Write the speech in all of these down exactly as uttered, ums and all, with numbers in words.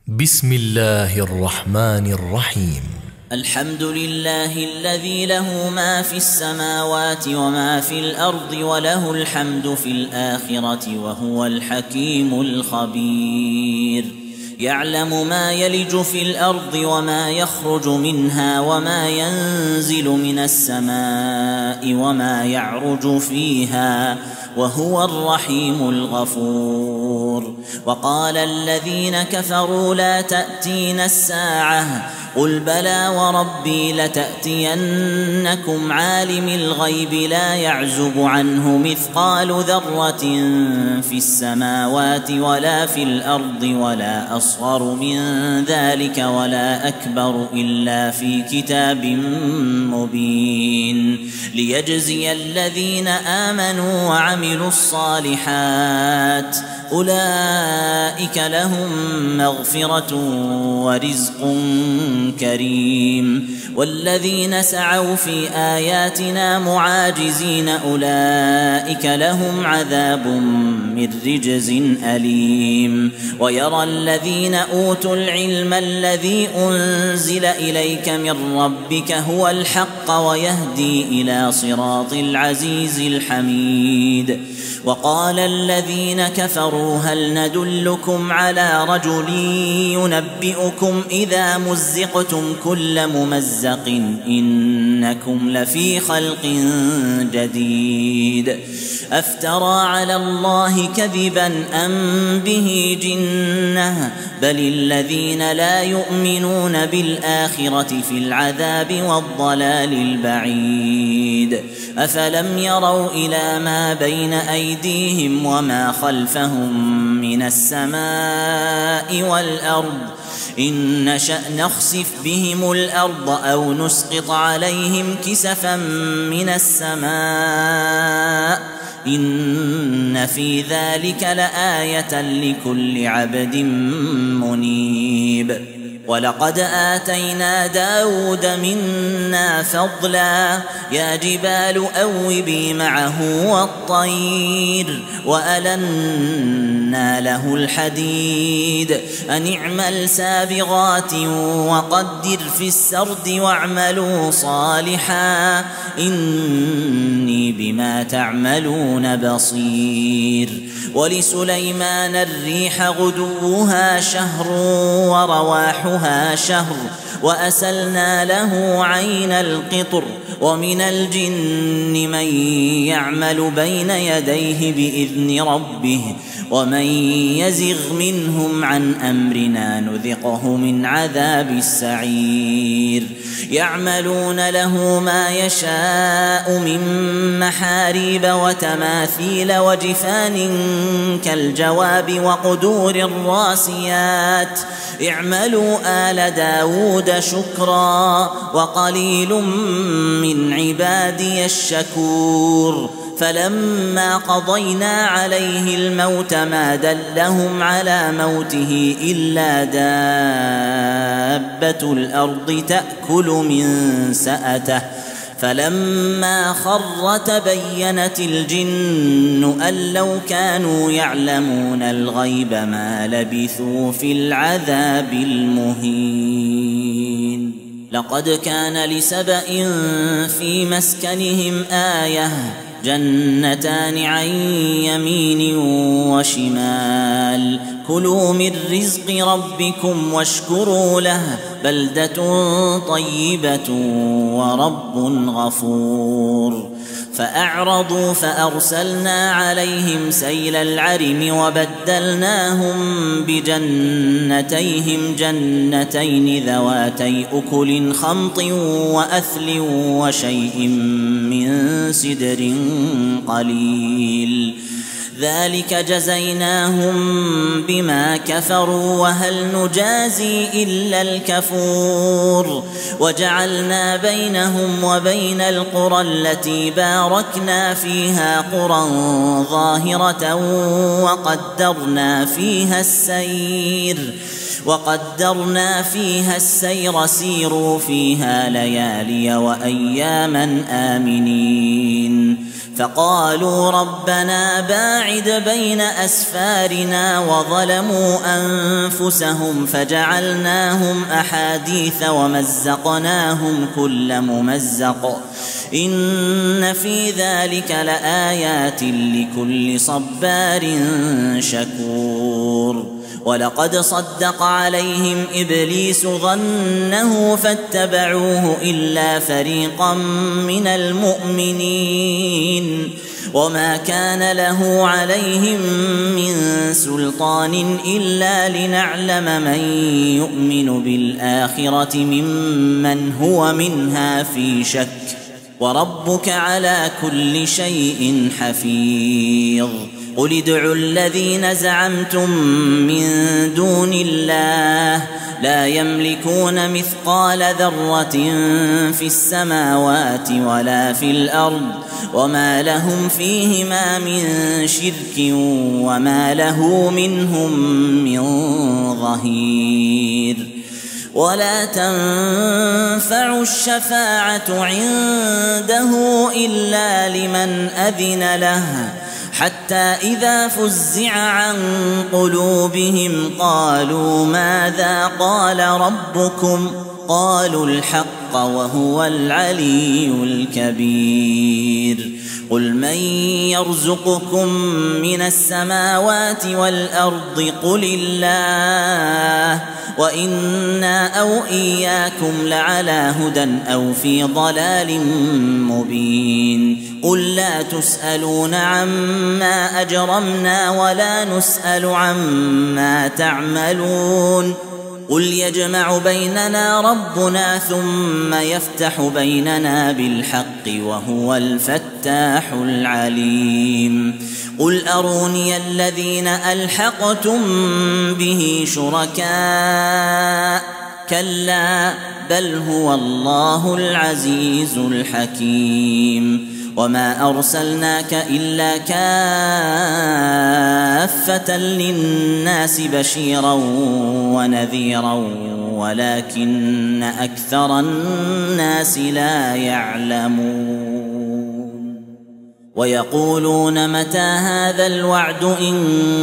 بسم الله الرحمن الرحيم. الحمد لله الذي له ما في السماوات وما في الأرض وله الحمد في الآخرة وهو الحكيم الخبير. يعلم ما يلج في الأرض وما يخرج منها وما ينزل من السماء وما يعرج فيها وهو الرحيم الغفور. وقال الذين كفروا لا تأتينا الساعة قل بلى وربي لتأتينكم عالم الغيب لا يعزب عنه مثقال ذرة في السماوات ولا في الأرض ولا أصغر من ذلك ولا أكبر إلا في كتاب مبين ليجزي الذين آمنوا وعملوا الصالحات أولئك لهم مغفرة ورزق كريم. والذين سعوا في آياتنا معاجزين أولئك لهم عذاب من رجز أليم. ويرى الذين أوتوا العلم الذي أنزل إليك من ربك هو الحق ويهدي إلى صراط العزيز الحميد. وقال الذين كفروا هل ندلكم على رجل ينبئكم إذا مزقتم كل ممزق إنكم لفي خلق جديد أفترى على الله كذبا أم به جنة بل الذين لا يؤمنون بالآخرة في العذاب والضلال البعيد. أفلم يروا إلى ما بين أيديهم وما خلفهم من السماء والأرض إن نشأ نخسف بهم الأرض أو نسقط عليهم كسفا من السماء إن في ذلك لآية لكل عبد منيب. ولقد آتينا داود منا فضلا يا جبال أوبي معه والطير وألنا له الحديد أن اعمل سابغات وقدر في السرد واعملوا صالحا إني بما تعملون بصير. ولسليمان الريح غدوها شهر ورواحها شهر وأسلنا له عين القطر ومن الجن من يعمل بين يديه بإذن ربه ومن يزغ منهم عن أمرنا نذقه من عذاب السعير. يعملون له ما يشاء من محاريب وتماثيل وجفان كالجواب وقدور الراسيات اعملوا آل داود شكرا وقليل من عبادي الشكور. فلما قضينا عليه الموت ما دلهم على موته إلا دابة الأرض تأكل من سأته فلما خر تبينت الجن أن لو كانوا يعلمون الغيب ما لبثوا في العذاب المهين. لقد كان لسبإ في مسكنهم آية جنتان عن يمين وشمال كلوا من رزق ربكم واشكروا له بلدة طيبة ورب غفور. فأعرضوا فأرسلنا عليهم سيل العرم وبدلناهم بجنتيهم جنتين ذواتي أكل خمط وأثل وشيء من سدر قليل ذلك جزيناهم بما كفروا وهل نجازي إلا الكفور. وجعلنا بينهم وبين القرى التي باركنا فيها قرى ظاهرة وقدرنا فيها السير وقدرنا فيها السير سيروا فيها ليالي وأياما آمنين فقالوا ربنا باعد بين أسفارنا وظلموا أنفسهم فجعلناهم أحاديث ومزقناهم كل ممزق إن في ذلك لآيات لكل صبار شكور. ولقد صدق عليهم إبليس ظنه فاتبعوه إلا فريقا من المؤمنين وما كان له عليهم من سلطان إلا لنعلم من يؤمن بالآخرة ممن هو منها في شك وربك على كل شيء حفيظ. قل ادعوا الذين زعمتم من دون الله لا يملكون مثقال ذرة في السماوات ولا في الأرض وما لهم فيهما من شرك وما له منهم من ظهير. ولا تنفع الشفاعة عنده إلا لمن أذن له حتى إذا فزع عن قلوبهم قالوا ماذا قال ربكم قالوا الحق وهو العلي الكبير. قل من يرزقكم من السماوات والأرض قل الله وإنا أو إياكم لعلى هدى أو في ضلال مبين. قل لا تسألون عما أجرمنا ولا نسأل عما تعملون. قل يجمع بيننا ربنا ثم يفتح بيننا بالحق وهو الفتاح العليم. قل أروني الذين ألحقتم به شركاء كلا بل هو الله العزيز الحكيم. وما أرسلناك إلا كافة للناس بشيرا ونذيرا ولكن أكثر الناس لا يعلمون. ويقولون متى هذا الوعد إن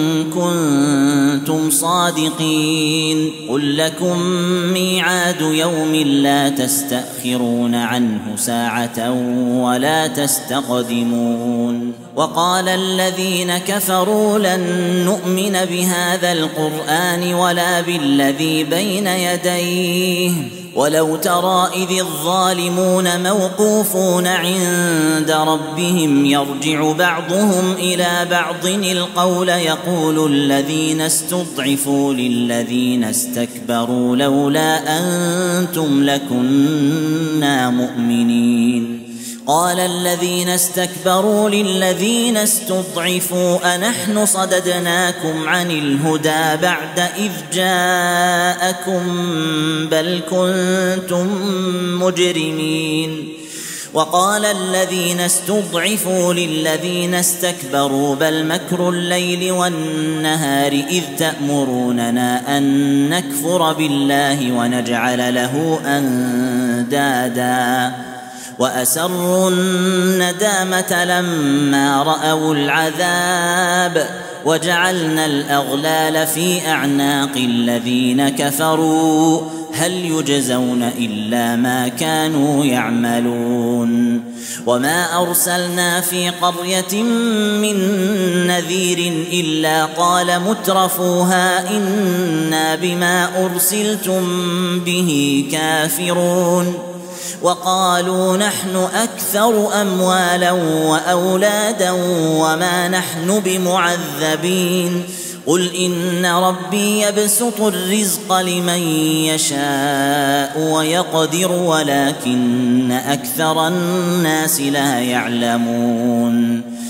كنتم صادقين. قل لكم ميعاد يوم لا تستأخرون عنه ساعة ولا تستقدمون. وقال الذين كفروا لن نؤمن بهذا القرآن ولا بالذي بين يديه ولو ترى إذ الظالمون موقوفون عند ربهم يرجع بعضهم إلى بعض القول يقول الذين استضعفوا للذين استكبروا لولا أنتم لكنا مؤمنين. قال الذين استكبروا للذين استضعفوا أنحن صددناكم عن الهدى بعد إذ جاءكم بل كنتم مجرمين. وقال الذين استضعفوا للذين استكبروا بل مكر الليل والنهار إذ تأمروننا أن نكفر بالله ونجعل له أندادا وأسروا الندامة لما رأوا العذاب وجعلنا الأغلال في أعناق الذين كفروا هل يجزون إلا ما كانوا يعملون. وما أرسلنا في قرية من نذير إلا قال مترفوها إنا بما أرسلتم به كافرون. وقالوا نحن أكثر أموالا وأولادا وما نحن بمعذبين. قل إن ربي يبسط الرزق لمن يشاء ويقدر ولكن أكثر الناس لا يعلمون.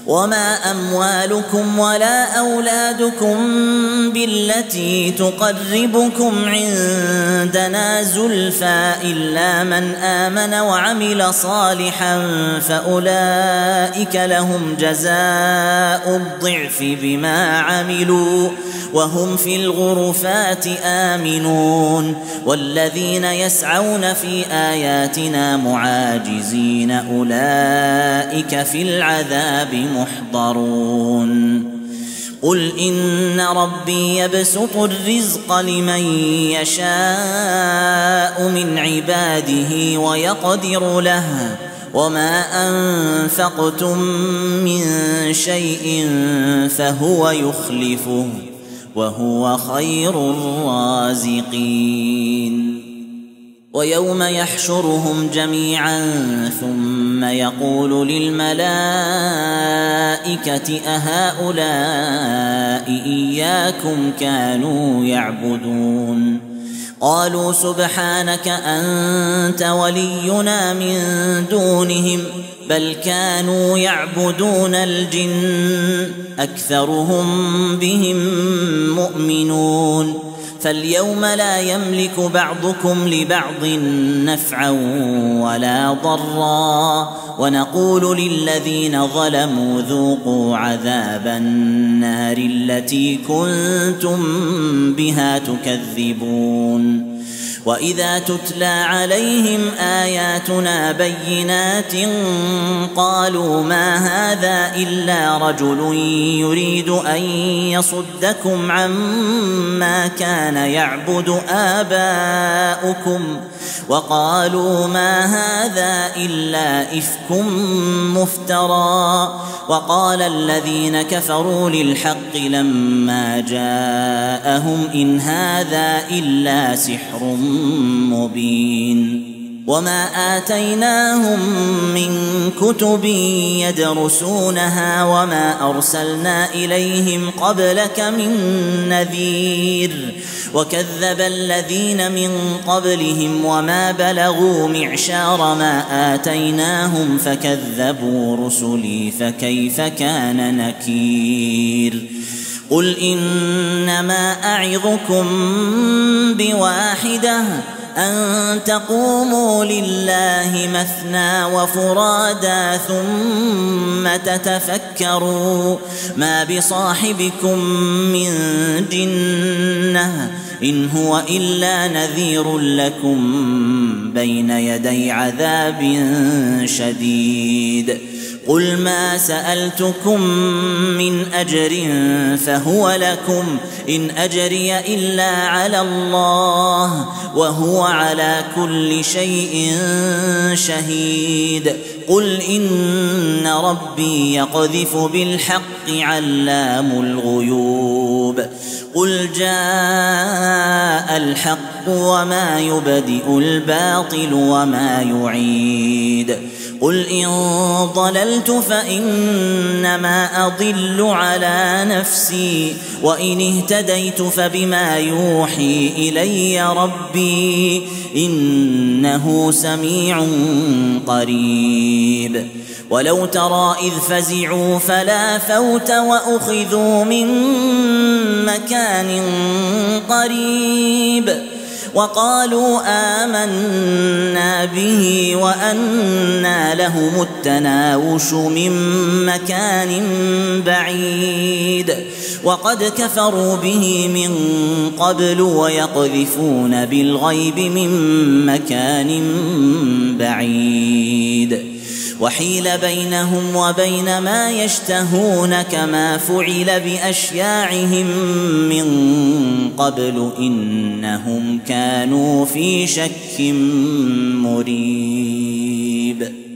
وما أموالكم ولا أولادكم بالتي تقربكم عندنا زلفى إلا من آمن وعمل صالحا فأولئك لهم جزاء الضعف بما عملوا وهم في الغرفات آمنون والذين يسعون في آياتنا معاجزين أولئك في العذاب محضرون قل إن ربي يبسط الرزق لمن يشاء من عباده ويقدر له وما أنفقتم من شيء فهو يخلفه وهو خير الرازقين ويوم يحشرهم جميعا ثم يقول للملائكة أهؤلاء إياكم كانوا يعبدون قالوا سبحانك أنت ولينا من دونهم بل كانوا يعبدون الجن أكثرهم بهم مؤمنون فاليوم لا يملك بعضكم لبعض نفعا ولا ضرا ونقول للذين ظلموا ذوقوا عذاب النار التي كنتم بها تكذبون وإذا تتلى عليهم آياتنا بينات قالوا ما هذا إلا رجل يريد أن يصدكم عما كان يعبد آباؤكم وقالوا ما هذا إلا إفك مفترى وقال الذين كفروا للحق لما جاءهم إن هذا إلا سحر مبين وما آتيناهم من كتب يدرسونها وما أرسلنا إليهم قبلك من نذير وكذب الذين من قبلهم وما بلغوا معشار ما آتيناهم فكذبوا رسلي فكيف كان نكير قل إنما أعظكم بواحدة أن تقوموا لله مثنى وفرادا ثم تتفكروا ما بصاحبكم من جنة إن هو إلا نذير لكم بين يدي عذاب شديد قل ما سألتكم من أجر فهو لكم إن أجري إلا على الله وهو على كل شيء شهيد قل إن ربي يقذف بالحق علام الغيوب قل جاء الحق وما يبدئ الباطل وما يعيد قل إن ضللت فإنما أضل على نفسي وإن اهتديت فبما يوحي إلي ربي إنه سميع قريب ولو ترى إذ فزعوا فلا فوت وأخذوا من مكان قريب وقالوا آمنا به وأنى لهم التناوش من مكان بعيد وقد كفروا به من قبل ويقذفون بالغيب من مكان بعيد وحيل بينهم وبين ما يشتهون كما فعل بأشياعهم من قبل إنهم كانوا في شك مريب.